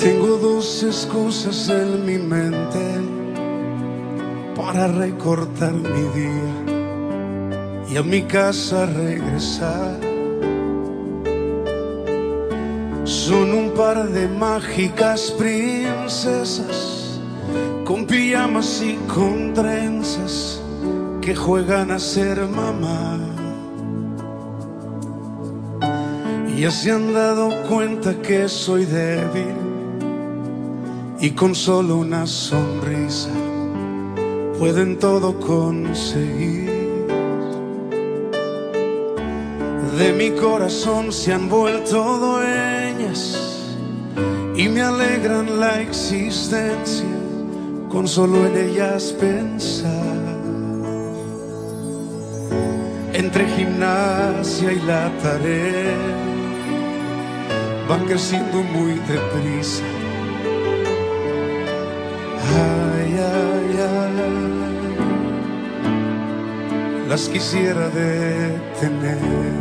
Tengo dos excusas en mi mente para recortar mi día y a mi casa regresar. Son un par de mágicas princesas con pijamas y con trenzas que juegan a ser mamá. Ya se han dado cuenta que soy débil y con solo una sonrisa pueden todo conseguir. De mi corazón se han vuelto dueñas y me alegran la existencia con solo en ellas pensar. Entre gimnasia y la tarea van creciendo muy deprisa. Ay, ay, ay, las quisiera detener,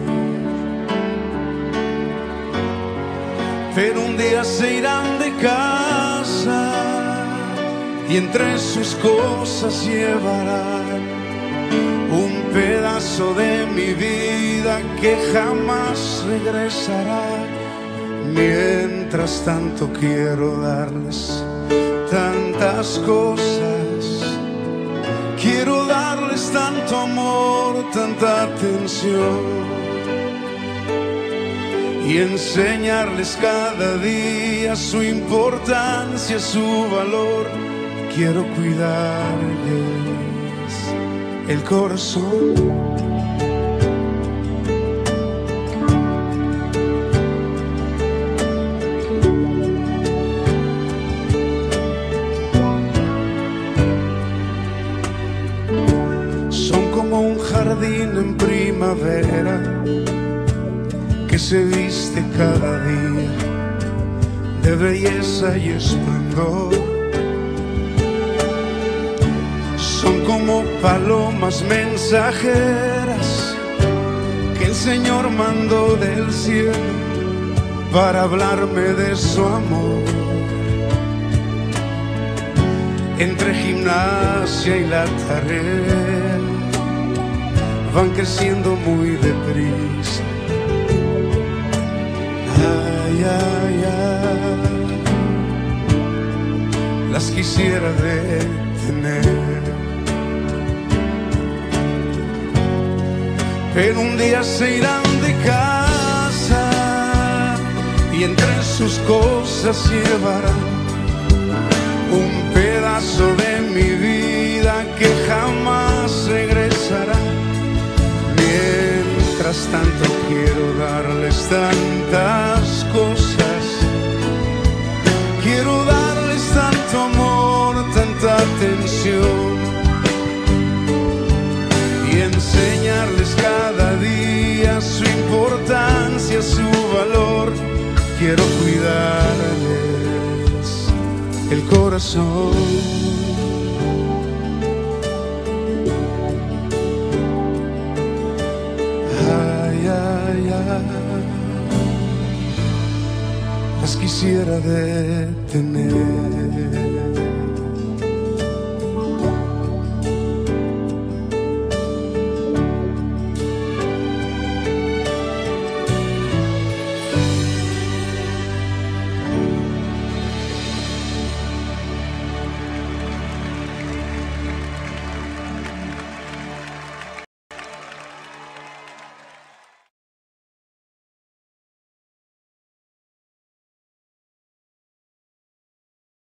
pero un día se irán de casa y entre sus cosas llevarán un pedazo de mi vida que jamás regresará. Mientras tanto quiero darles tantas cosas, quiero darles tanto amor, tanta atención y enseñarles cada día su importancia, su valor. Quiero cuidarles el corazón. Un jardín en primavera que se viste cada día de belleza y esplendor. Son como palomas mensajeras que el Señor mandó del cielo para hablarme de su amor. Entre gimnasia y la tarea van creciendo muy deprisa. Ay, ay, ay, las quisiera detener, pero un día se irán de casa y entre sus cosas llevarán un pedazo de mi vida que jamás regresará. Mientras tanto quiero darles tantas cosas, quiero darles tanto amor, tanta atención y enseñarles cada día su importancia, su valor. Quiero cuidarles el corazón. Las quisiera detener.